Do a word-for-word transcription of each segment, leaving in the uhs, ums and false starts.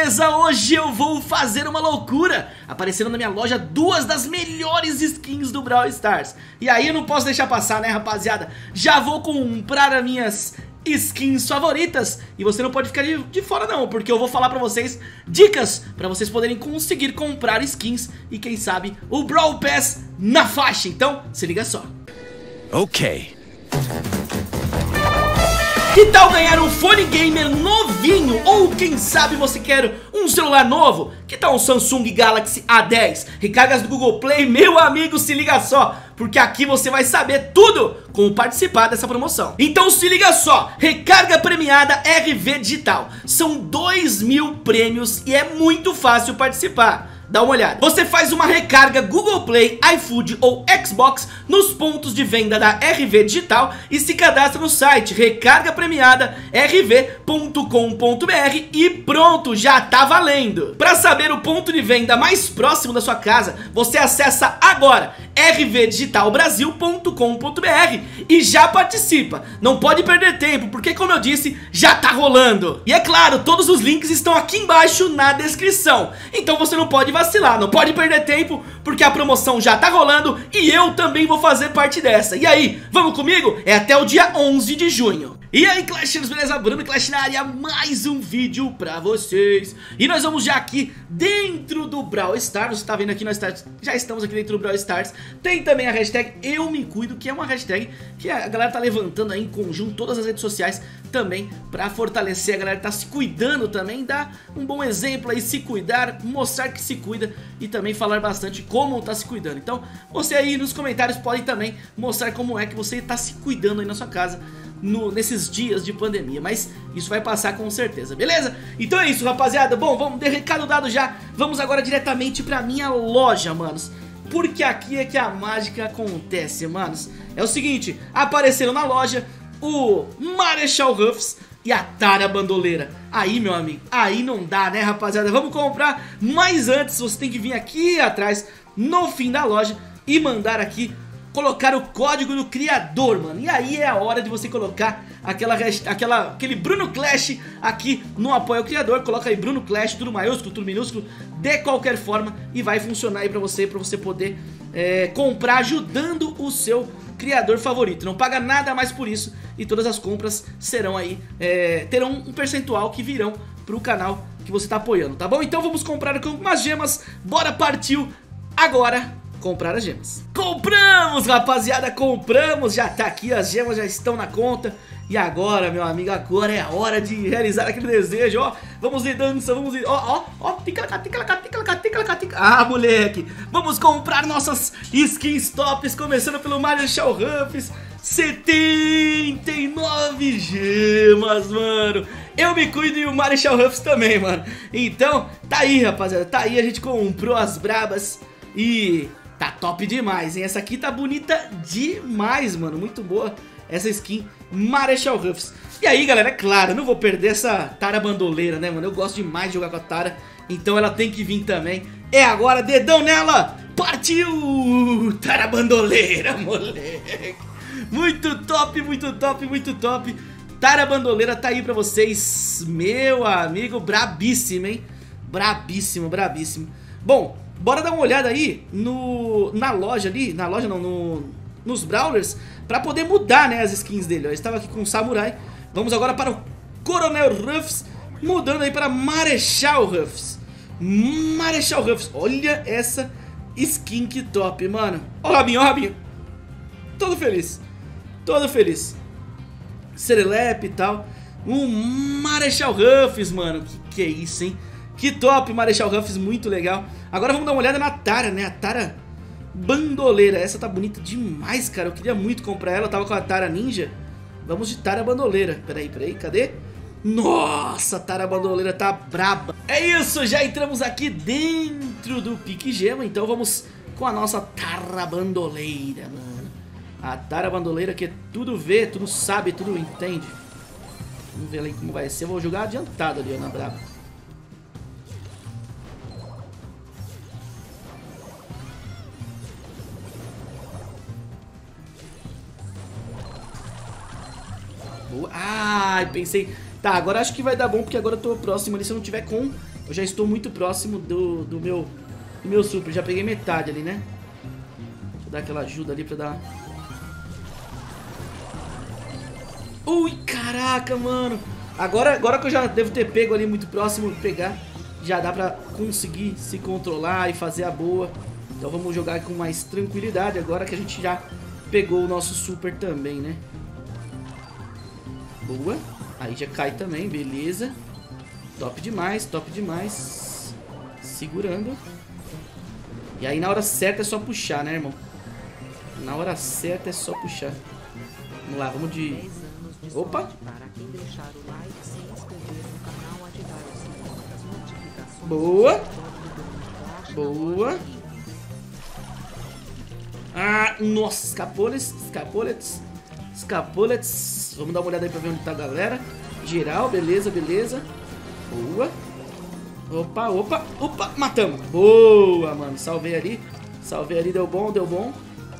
beleza? Hoje eu vou fazer uma loucura. Apareceram na minha loja duas das melhores skins do Brawl Stars. E aí eu não posso deixar passar, né, rapaziada? Já vou comprar as minhas skins favoritas. E você não pode ficar de, de fora não, porque eu vou falar pra vocês dicas pra vocês poderem conseguir comprar skins e quem sabe o Brawl Pass na faixa. Então, se liga só. Ok. Que tal ganhar um fone gamer novinho? Ou quem sabe você quer um celular novo? Que tal um Samsung Galaxy A dez? Recargas do Google Play, meu amigo, se liga só, porque aqui você vai saber tudo como participar dessa promoção. Então se liga só, recarga premiada R V Digital. São dois mil prêmios e é muito fácil participar. Dá uma olhada. Você faz uma recarga Google Play, iFood ou Xbox nos pontos de venda da R V Digital e se cadastra no site recarga premiada r v ponto com ponto b r e pronto, já tá valendo. Para saber o ponto de venda mais próximo da sua casa, você acessa agora r v digital brasil ponto com ponto b r e já participa. Não pode perder tempo, porque como eu disse, já tá rolando. E é claro, todos os links estão aqui embaixo na descrição. Então você não pode vacilar, não pode perder tempo, porque a promoção já tá rolando e eu também vou fazer parte dessa. E aí, vamos comigo? É até o dia onze de junho. E aí, Clashers, beleza? Bruno Clash na área, mais um vídeo pra vocês. E nós vamos já aqui dentro do Brawl Stars. Você tá vendo aqui, nós tá, já estamos aqui dentro do Brawl Stars. Tem também a hashtag Eu Me Cuido, que é uma hashtag que a galera tá levantando aí em conjunto, todas as redes sociais também, pra fortalecer a galera que tá se cuidando também, dar um bom exemplo aí, se cuidar, mostrar que se cuida e também falar bastante como tá se cuidando. Então, você aí nos comentários pode também mostrar como é que você tá se cuidando aí na sua casa No, nesses dias de pandemia, mas isso vai passar com certeza, beleza? Então é isso, rapaziada. Bom, vamos ter recado dado já. Vamos agora diretamente pra minha loja, manos, porque aqui é que a mágica acontece, manos. É o seguinte, apareceram na loja o Marechal Ruffs e a Tara Bandoleira. Aí, meu amigo, aí não dá, né, rapaziada? Vamos comprar, mas antes você tem que vir aqui atrás, no fim da loja, e mandar aqui colocar o código do criador, mano. E aí é a hora de você colocar aquela, aquela, aquele Bruno Clash aqui no apoio ao criador. Coloca aí Bruno Clash, tudo maiúsculo, tudo minúsculo, de qualquer forma, e vai funcionar aí pra você, pra você poder é, comprar ajudando o seu criador favorito. Não paga nada mais por isso e todas as compras serão aí, é, terão um percentual que virão pro canal que você tá apoiando, tá bom? Então vamos comprar com umas gemas. Bora, partiu agora comprar as gemas. Compramos, rapaziada, compramos. Já tá aqui, as gemas já estão na conta. E agora, meu amigo, agora é a hora de realizar aquele desejo, ó. Vamos de dança, vamos de... Ó, ó, ó, tica-laca, tica-laca, tica-laca, tica-laca, tica... Ah, moleque, vamos comprar nossas skins tops, começando pelo Marechal Ruffs. setenta e nove gemas, mano. Eu Me Cuido e o Marechal Ruffs também, mano. Então, tá aí, rapaziada, tá aí, a gente comprou as brabas e... tá top demais, hein? Essa aqui tá bonita demais, mano. Muito boa essa skin Marechal Ruffs. E aí, galera, é claro, eu não vou perder essa Tara Bandoleira, né, mano? Eu gosto demais de jogar com a Tara, então ela tem que vir também. É agora, dedão nela! Partiu! Tara Bandoleira, moleque! Muito top, muito top, muito top. Tara Bandoleira tá aí pra vocês. Meu amigo, brabíssimo, hein? Brabíssimo, brabíssimo. Bom, bora dar uma olhada aí no, na loja ali, na loja não, no, nos Brawlers, pra poder mudar, né, as skins dele. Eu estava aqui com o Samurai, vamos agora para o Coronel Ruffs, mudando aí para Marechal Ruffs. Marechal Ruffs, olha essa skin que top, mano. Ó o rabinho, ó o rabinho. Todo feliz, todo feliz. Serelepe e tal. Um Marechal Ruffs, mano, que que é isso, hein? Que top, Marechal Ruffs, muito legal. Agora vamos dar uma olhada na Tara, né? A Tara Bandoleira. Essa tá bonita demais, cara. Eu queria muito comprar ela. Eu tava com a Tara Ninja. Vamos de Tara Bandoleira. Peraí, peraí, cadê? Nossa, a Tara Bandoleira tá braba. É isso, já entramos aqui dentro do Pique Gema. Então vamos com a nossa Tara Bandoleira, mano. A Tara Bandoleira que tudo vê, tudo sabe, tudo entende. Vamos ver ali como vai ser. Eu vou jogar adiantado ali, ó, na braba. Ai, pensei... Tá, agora acho que vai dar bom, porque agora eu tô próximo ali. Se eu não tiver com Eu já estou muito próximo do, do, meu, do meu super. Já peguei metade ali, né? Deixa eu dar aquela ajuda ali pra dar... Ui, caraca, mano. Agora, agora que eu já devo ter pego ali muito próximo, pegar, já dá pra conseguir se controlar e fazer a boa. Então vamos jogar com mais tranquilidade agora que a gente já pegou o nosso super também, né? Boa. Aí já cai também, beleza. Top demais, top demais. Segurando. E aí na hora certa é só puxar, né, irmão? Na hora certa é só puxar. Vamos lá, vamos de... Opa! Boa! Boa! Ah, nossa, escapoletes, escapoletes, escapoletes. Vamos dar uma olhada aí pra ver onde tá a galera. Geral, beleza, beleza. Boa. Opa, opa, opa, matamos. Boa, mano, salvei ali. Salvei ali, deu bom, deu bom.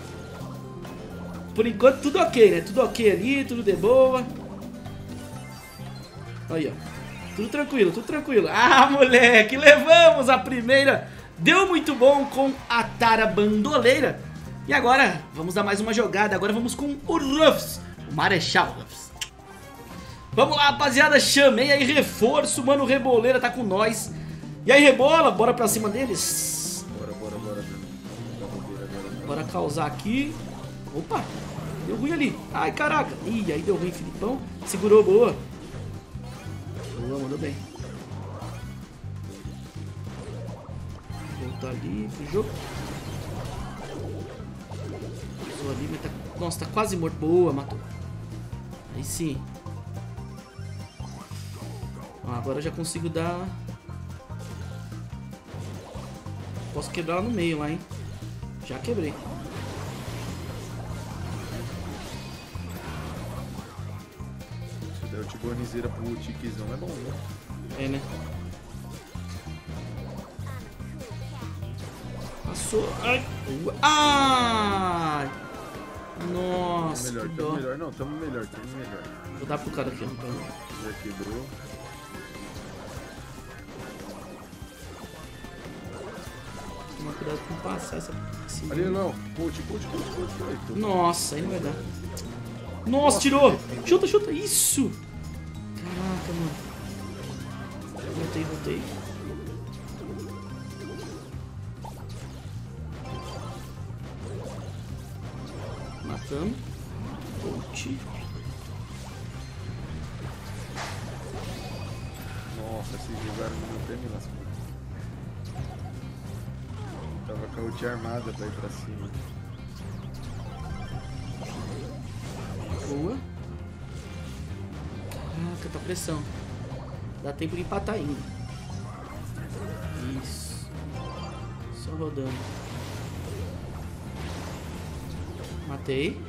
Por enquanto tudo ok, né? Tudo ok ali, tudo de boa. Aí, ó. Tudo tranquilo, tudo tranquilo. Ah, moleque, levamos a primeira. Deu muito bom com a Tara Bandoleira. E agora, vamos dar mais uma jogada. Agora vamos com o Ruffs, o Marechal Ruffs. Vamos lá, rapaziada. Chamei aí reforço. Mano, o Reboleira tá com nós. E aí, Rebola, bora pra cima deles. Bora, bora, bora. Bora causar aqui. Opa, deu ruim ali. Ai, caraca. Ih, aí deu ruim, Filipão. Segurou, boa. Boa, mandou bem. Voltar ali pro jogo. Pisou ali, mas tá... Nossa, tá quase morto. Boa, matou. Aí sim. Ó, agora eu já consigo dar... Posso quebrar ela no meio lá, hein. Já quebrei. Se der o Tigonizeira pro Tiquizão é bom, né? É, né? Passou. Ai. Ai. Nossa, Melhor, que tamo dó. melhor. Não, tamo melhor, tamo melhor. Vou dar pro cara aqui, ó. Já quebrou. Toma cuidado com passar essa... esse- Ali não. Pute, pute, pute, pute. Nossa, aí não vai dar. Nossa, tirou. Chuta, chuta. Isso. Caraca, mano. Voltei, voltei. Matamos. Ult. Nossa, esses jogaram no meu prêmio nas coisas. Tava com a ult armada pra ir pra cima. Boa. Caraca, tá pressão. Dá tempo de empatar ainda. Isso. Só rodando. Matei.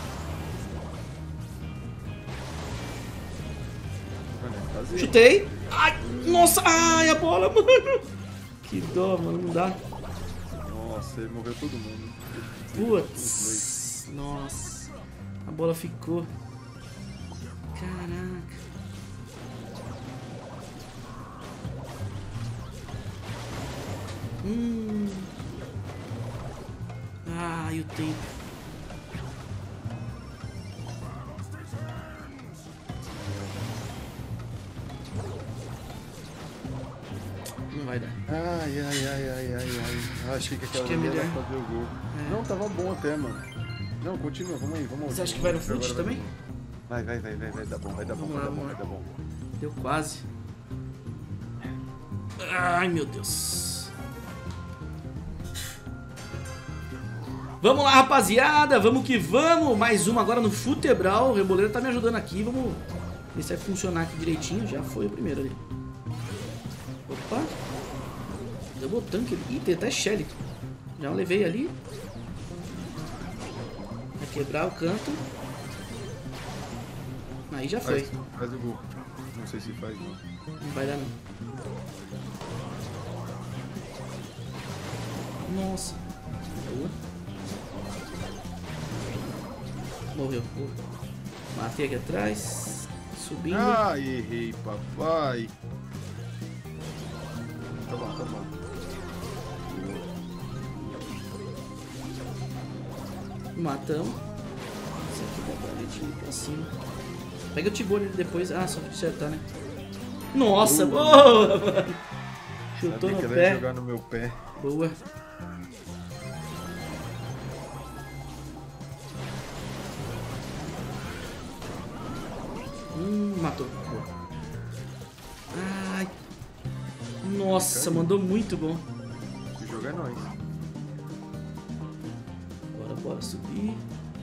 Mano, é fazer. Chutei. Ai, nossa. Ai, a bola, mano. Que dó, mano. Não dá. Nossa, ele morreu todo mundo. Putz. Nossa. A bola ficou. Caraca. Hum. Ah, e o tempo. Não vai dar. Ai, ai, ai, ai, ai, ai. Achei que aquela que é ali era melhor. fazer o gol. É. Não, tava bom até, mano. Não, continua, vamos aí, vamos. Você acha que vai no Agora fute vai também? Vai, vai, vai, vai, vai dar bom, vai dar bom, Vamos vai lá, dar bom, vamos vai dar bom. Deu quase. Ai, meu Deus. Vamos lá, rapaziada. Vamos que vamos. Mais uma agora no Futebral. O Reboleiro tá me ajudando aqui. Vamos ver se vai funcionar aqui direitinho. Já foi o primeiro ali. Opa. Deu tanque ali. Ih, tem até Shelly. Já levei ali. Vai quebrar o canto. Aí já foi. Faz, faz o gol. Não sei se faz, não. Não vai dar não. Nossa. Boa. Morreu. Boa. Matei aqui atrás. Subindo. Ah, errei, papai. Tá bom, tá bom. Matamos. Esse aqui dá pra gente ir pra cima. Pega o Tibone depois. Ah, só pra acertar, né? Nossa, Uh, boa, mano. Chutou Sabia que no ela ia pé. jogar no meu pé. Boa. Hum, matou. Boa. Ai. Nossa, mandou muito bom. Esse jogo é nóis. Bora, bora subir.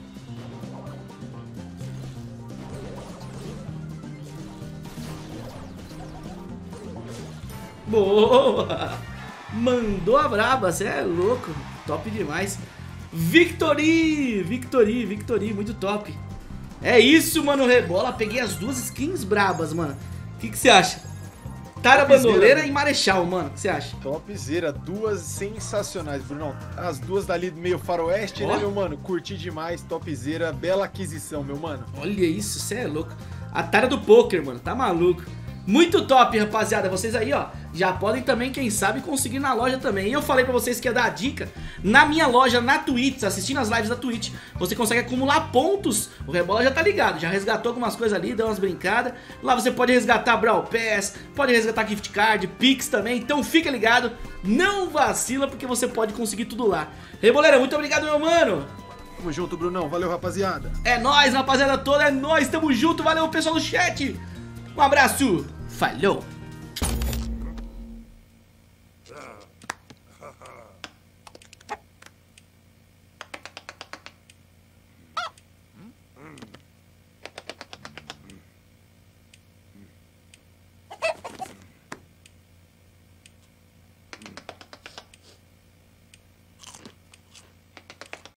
Boa! Mandou a braba, você é louco. Top demais. Victory! Victory, Victory, muito top. É isso, mano, Rebola. Peguei as duas skins brabas, mano. O que você acha? Tara Bandoleira e Marechal, mano. O que você acha? Topzera, duas sensacionais, Brunão. As duas dali do meio faroeste, Ó. né, meu mano? Curti demais, topzera, bela aquisição, meu mano. Olha isso, você é louco. A Tara do poker, mano, tá maluco. Muito top, rapaziada. Vocês aí, ó, já podem também, quem sabe, conseguir na loja também. E eu falei pra vocês que ia dar a dica. Na minha loja, na Twitch, assistindo as lives da Twitch, você consegue acumular pontos. O Rebola já tá ligado, já resgatou algumas coisas ali, deu umas brincadas. Lá você pode resgatar Brawl Pass, pode resgatar Gift Card, Pix também. Então fica ligado, não vacila, porque você pode conseguir tudo lá. Reboleira, muito obrigado, meu mano. Tamo junto, Brunão. Valeu, rapaziada. É nóis, rapaziada toda, é nóis, tamo junto. Valeu, pessoal do chat. Um abraço, falou.